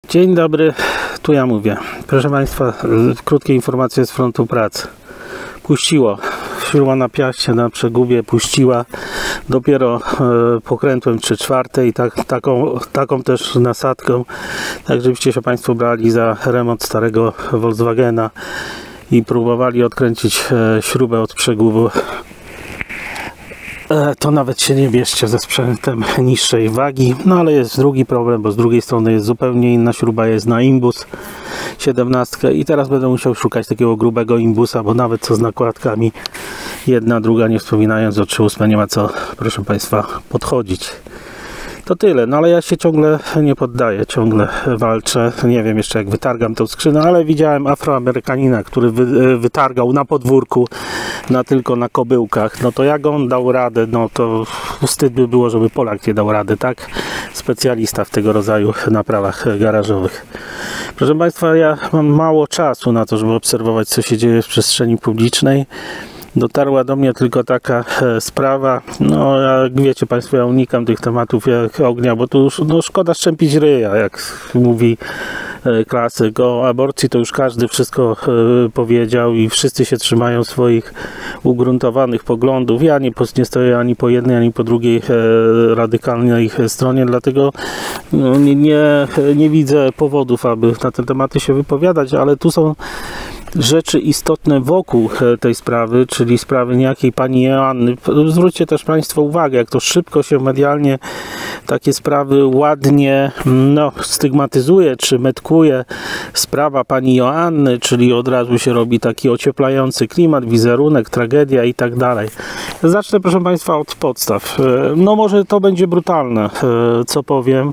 Dzień dobry, tu ja mówię. Proszę Państwa, krótkie informacje z frontu pracy. Puściło. Śruba na piaście, na przegubie puściła. Dopiero pokrętłem 3/4 i taką też nasadką. Tak żebyście się Państwo brali za remont starego Volkswagena i próbowali odkręcić śrubę od przegubu. To nawet się nie bierzcie ze sprzętem niższej wagi. No ale jest drugi problem, bo z drugiej strony jest zupełnie inna śruba, jest na imbus 17 i teraz będę musiał szukać takiego grubego imbusa, bo nawet co z nakładkami jedna, druga, nie wspominając o 3/8, nie ma co, proszę Państwa, podchodzić. To tyle, no ale ja się ciągle nie poddaję, ciągle walczę. Nie wiem jeszcze jak wytargam tą skrzynę, ale widziałem Afroamerykanina, który wytargał na podwórku, tylko na kobyłkach. No to jak on dał radę, no to wstyd by było, żeby Polak nie dał rady, tak? Specjalista w tego rodzaju naprawach garażowych. Proszę Państwa, ja mam mało czasu na to, żeby obserwować, co się dzieje w przestrzeni publicznej. Dotarła do mnie tylko taka sprawa, no jak wiecie Państwo, ja unikam tych tematów jak ognia, bo tu już no, szkoda szczępić ryja, jak mówi klasyk. O aborcji to już każdy wszystko powiedział i wszyscy się trzymają swoich ugruntowanych poglądów. Ja nie stoję ani po jednej, ani po drugiej radykalnej stronie, dlatego no, nie widzę powodów, aby na te tematy się wypowiadać, ale tu są rzeczy istotne wokół tej sprawy, czyli sprawy niejakiej pani Joanny. Zwróćcie też Państwo uwagę, jak to szybko się medialnie takie sprawy ładnie stygmatyzuje, czy metkuje. Sprawa pani Joanny, czyli od razu się robi taki ocieplający klimat, wizerunek, tragedia i tak dalej. Zacznę, proszę Państwa, od podstaw. No może to będzie brutalne, co powiem.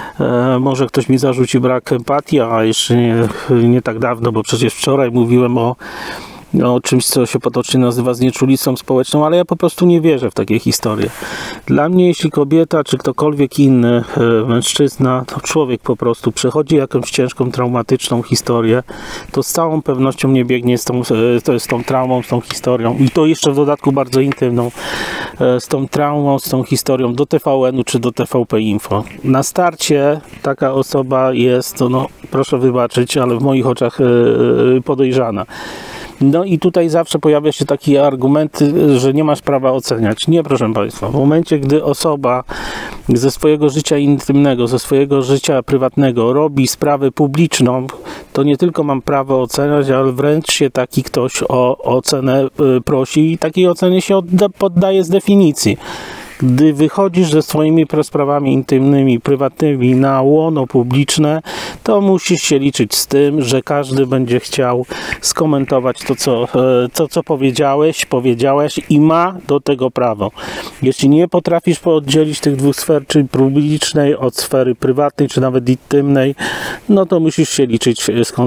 Może ktoś mi zarzuci brak empatii, a jeszcze nie tak dawno, bo przecież wczoraj mówiłem o czymś, co się potocznie nazywa znieczulicą społeczną, ale ja po prostu nie wierzę w takie historie. Dla mnie, jeśli kobieta, czy ktokolwiek inny, mężczyzna, to człowiek po prostu przechodzi jakąś ciężką, traumatyczną historię, to z całą pewnością nie biegnie z tą traumą, z tą historią i to jeszcze w dodatku bardzo intymną, z tą traumą, z tą historią do TVN-u czy do TVP Info. Na starcie taka osoba jest, no proszę wybaczyć, ale w moich oczach podejrzana. No i tutaj zawsze pojawia się taki argument, że nie masz prawa oceniać. Nie, proszę Państwa. W momencie, gdy osoba ze swojego życia intymnego, ze swojego życia prywatnego robi sprawę publiczną, to nie tylko mam prawo oceniać, ale wręcz się taki ktoś o ocenę prosi i takiej ocenie się poddaje z definicji. Gdy wychodzisz ze swoimi sprawami intymnymi, prywatnymi na łono publiczne, to musisz się liczyć z tym, że każdy będzie chciał skomentować to, co powiedziałeś i ma do tego prawo. Jeśli nie potrafisz oddzielić tych dwóch sfer, czyli publicznej od sfery prywatnej, czy nawet intymnej, no to musisz się liczyć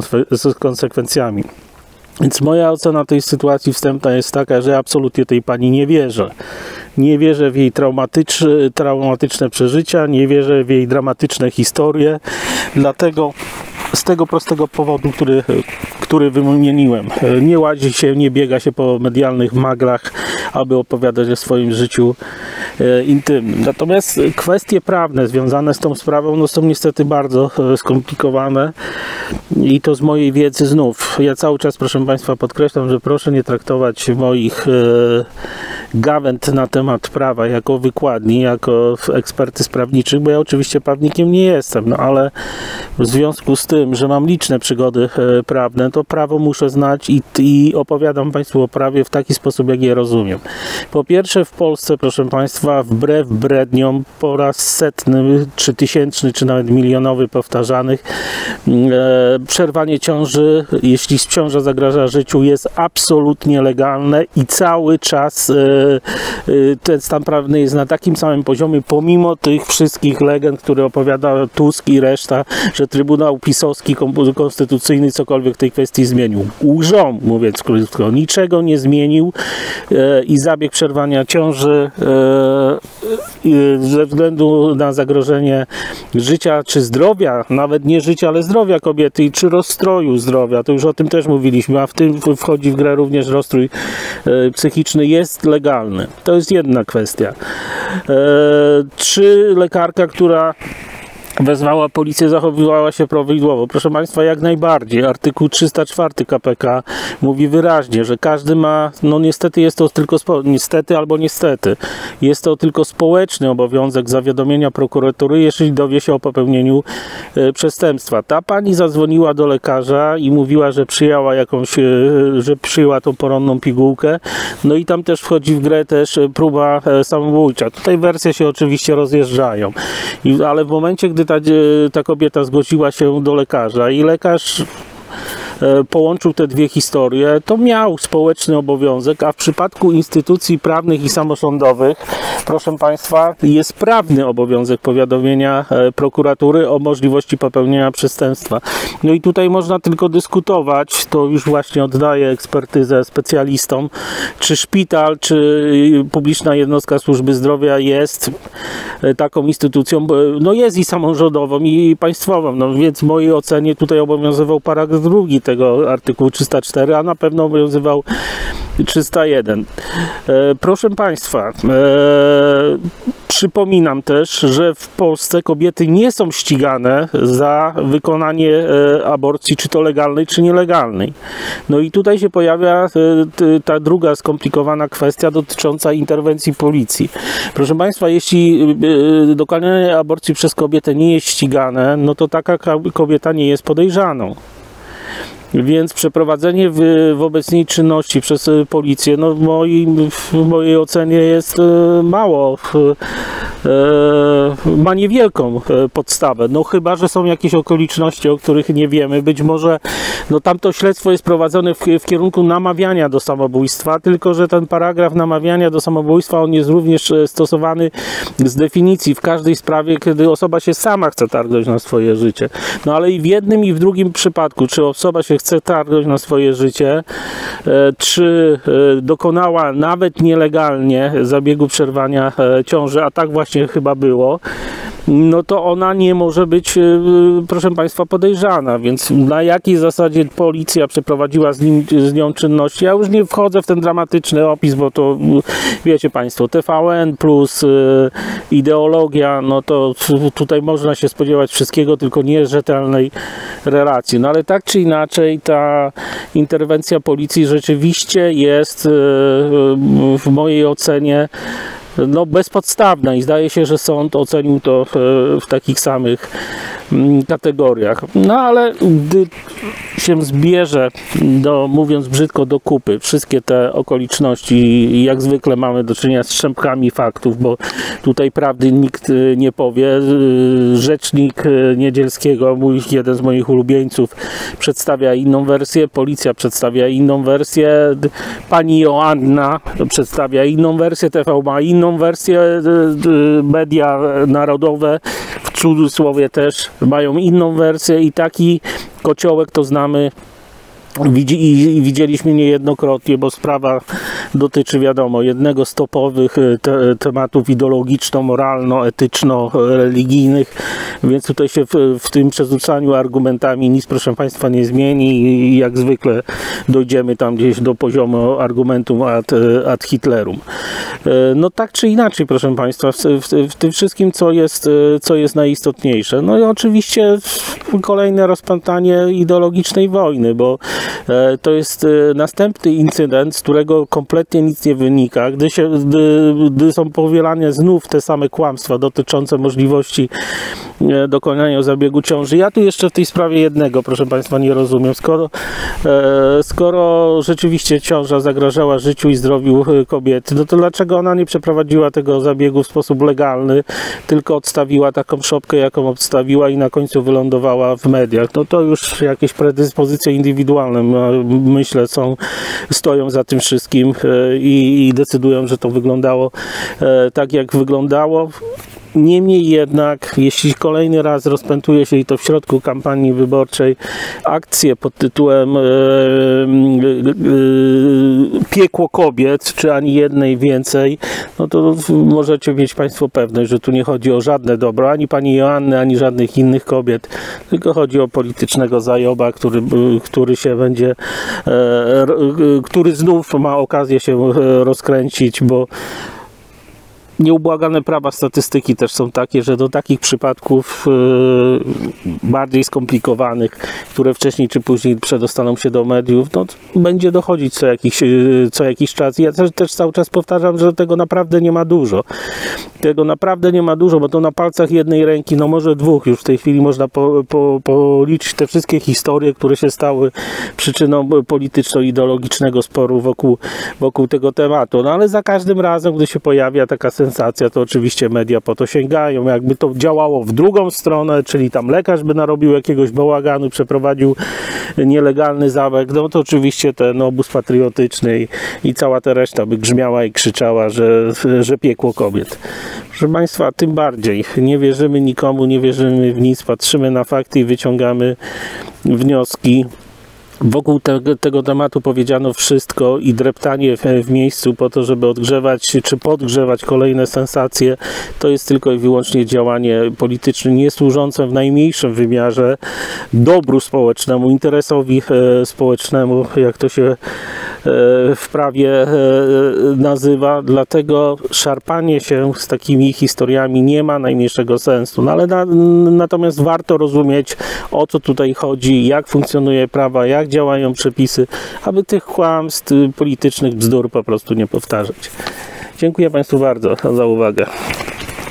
z konsekwencjami. Więc moja ocena tej sytuacji wstępna jest taka, że absolutnie tej pani nie wierzę. Nie wierzę w jej traumatyczne przeżycia, nie wierzę w jej dramatyczne historie, dlatego z tego prostego powodu, który wymieniłem. Nie łazi się, nie biega się po medialnych maglach, aby opowiadać o swoim życiu intymnym. Natomiast kwestie prawne związane z tą sprawą no, są niestety bardzo skomplikowane i to z mojej wiedzy znów. Ja cały czas, proszę Państwa, podkreślam, że proszę nie traktować moich gawęd na temat prawa jako wykładni, jako ekspertyz prawniczych, bo ja oczywiście prawnikiem nie jestem, no ale w związku z tym, że mam liczne przygody prawne, to prawo muszę znać i opowiadam Państwu o prawie w taki sposób, jak je rozumiem. Po pierwsze, w Polsce, proszę Państwa, wbrew bredniom po raz setny, czy tysięczny, czy nawet milionowy powtarzanych, przerwanie ciąży, jeśli ciąża zagraża życiu, jest absolutnie legalne i cały czas ten stan prawny jest na takim samym poziomie, pomimo tych wszystkich legend, które opowiada Tusk i reszta, że Trybunał Pisowski Konstytucyjny cokolwiek w tej kwestii zmienił. Łżą, mówiąc krótko, niczego nie zmienił i zabieg przerwania ciąży ze względu na zagrożenie życia czy zdrowia, nawet nie życia, ale zdrowia kobiety, czy rozstroju zdrowia, to już o tym też mówiliśmy, a w tym wchodzi w grę również rozstrój psychiczny, jest legalny. To jest jedna kwestia. Czy lekarka, która wezwała policję, zachowywała się prawidłowo. Proszę Państwa, jak najbardziej. Artykuł 304 KPK mówi wyraźnie, że każdy ma, no niestety jest to tylko, niestety albo niestety, jest to tylko społeczny obowiązek zawiadomienia prokuratury, jeżeli dowie się o popełnieniu przestępstwa. Ta pani zadzwoniła do lekarza i mówiła, że przyjęła że przyjęła tą poronną pigułkę, no i tam też wchodzi w grę też próba samobójcza. Tutaj wersje się oczywiście rozjeżdżają, ale w momencie, gdy ta kobieta zgłosiła się do lekarza i lekarz połączył te dwie historie, to miał społeczny obowiązek, a w przypadku instytucji prawnych i samorządowych, proszę Państwa, jest prawny obowiązek powiadomienia prokuratury o możliwości popełnienia przestępstwa. No i tutaj można tylko dyskutować, to już właśnie oddaję ekspertyzę specjalistom, czy szpital, czy publiczna jednostka służby zdrowia jest taką instytucją, no jest i samorządową, i państwową, no więc w mojej ocenie tutaj obowiązywał paragraf 2 tego artykułu 304, a na pewno obowiązywał 301. Proszę Państwa, przypominam też, że w Polsce kobiety nie są ścigane za wykonanie aborcji, czy to legalnej, czy nielegalnej. No i tutaj się pojawia ta druga skomplikowana kwestia dotycząca interwencji policji. Proszę Państwa, jeśli dokonanie aborcji przez kobietę nie jest ścigane, no to taka kobieta nie jest podejrzaną. Więc przeprowadzenie wobec niej czynności przez policję, no w mojej ocenie jest mało, ma niewielką podstawę, no chyba że są jakieś okoliczności, o których nie wiemy. Być może no tamto śledztwo jest prowadzone w kierunku namawiania do samobójstwa, tylko że ten paragraf namawiania do samobójstwa, on jest również stosowany z definicji w każdej sprawie, kiedy osoba się sama chce targnąć na swoje życie. No ale i w jednym, i w drugim przypadku, czy osoba się chce targnąć na swoje życie, czy dokonała nawet nielegalnie zabiegu przerwania ciąży, a tak właśnie chyba było, no to ona nie może być, proszę Państwa, podejrzana, więc na jakiej zasadzie policja przeprowadziła z nią czynności? Ja już nie wchodzę w ten dramatyczny opis, bo to wiecie Państwo, TVN plus ideologia, no to tutaj można się spodziewać wszystkiego, tylko nie rzetelnej relacji. No ale tak czy inaczej ta interwencja policji rzeczywiście jest w mojej ocenie no bezpodstawna i zdaje się, że sąd ocenił to w takich samych kategoriach. No ale gdy się zbierze, mówiąc brzydko, do kupy wszystkie te okoliczności i jak zwykle mamy do czynienia z strzępkami faktów, bo tutaj prawdy nikt nie powie. Rzecznik Niedzielskiego, jeden z moich ulubieńców, przedstawia inną wersję, policja przedstawia inną wersję, pani Joanna przedstawia inną wersję, TV ma inną wersję, media narodowe w cudzysłowie też mają inną wersję i taki kociołek to znamy i widzieliśmy niejednokrotnie, bo sprawa dotyczy, wiadomo, jednego z topowych tematów ideologiczno-moralno-etyczno-religijnych, więc tutaj się w tym przerzucaniu argumentami nic, proszę Państwa, nie zmieni i jak zwykle dojdziemy tam gdzieś do poziomu argumentum ad Hitlerum. No tak czy inaczej, proszę Państwa, w tym wszystkim, co jest najistotniejsze. No i oczywiście kolejne rozpętanie ideologicznej wojny, bo to jest następny incydent, z którego kompletnie nic nie wynika, gdy są powielane znów te same kłamstwa dotyczące możliwości dokonania zabiegu ciąży. Ja tu jeszcze w tej sprawie jednego, proszę Państwa, nie rozumiem. Skoro rzeczywiście ciąża zagrażała życiu i zdrowiu kobiety, no to dlaczego ona nie przeprowadziła tego zabiegu w sposób legalny, tylko odstawiła taką szopkę, jaką odstawiła i na końcu wylądowała w mediach? No to już jakieś predyspozycje indywidualne, myślę, stoją za tym wszystkim i decydują, że to wyglądało tak, jak wyglądało. Niemniej jednak, jeśli kolejny raz rozpętuje się i to w środku kampanii wyborczej akcję pod tytułem piekło kobiet, czy ani jednej więcej, no to możecie mieć Państwo pewność, że tu nie chodzi o żadne dobro, ani pani Joanny, ani żadnych innych kobiet, tylko chodzi o politycznego zajoba, który się będzie, który znów ma okazję się rozkręcić, bo Nieubłagane prawa statystyki też są takie, że do takich przypadków bardziej skomplikowanych, które wcześniej czy później przedostaną się do mediów, no, będzie dochodzić co jakiś czas. Ja też cały czas powtarzam, że tego naprawdę nie ma dużo. Tego naprawdę nie ma dużo, bo to na palcach jednej ręki, no może dwóch, już w tej chwili można policzyć te wszystkie historie, które się stały przyczyną polityczno-ideologicznego sporu wokół tego tematu. No ale za każdym razem, gdy się pojawia taka sensacja, to oczywiście media po to sięgają. Jakby to działało w drugą stronę, czyli tam lekarz by narobił jakiegoś bałaganu, przeprowadził nielegalny zabieg, no to oczywiście ten obóz patriotyczny i cała ta reszta by grzmiała i krzyczała, że piekło kobiet. Proszę Państwa, tym bardziej nie wierzymy nikomu, nie wierzymy w nic, patrzymy na fakty i wyciągamy wnioski. Wokół tego tematu powiedziano wszystko i dreptanie w miejscu po to, żeby odgrzewać czy podgrzewać kolejne sensacje, to jest tylko i wyłącznie działanie polityczne, nie służące w najmniejszym wymiarze dobru społecznemu, interesowi społecznemu, jak to się w prawie nazywa. Dlatego szarpanie się z takimi historiami nie ma najmniejszego sensu. No ale natomiast warto rozumieć, o co tutaj chodzi, jak funkcjonuje prawo, jak działają przepisy, aby tych kłamstw, politycznych bzdur po prostu nie powtarzać. Dziękuję Państwu bardzo za uwagę.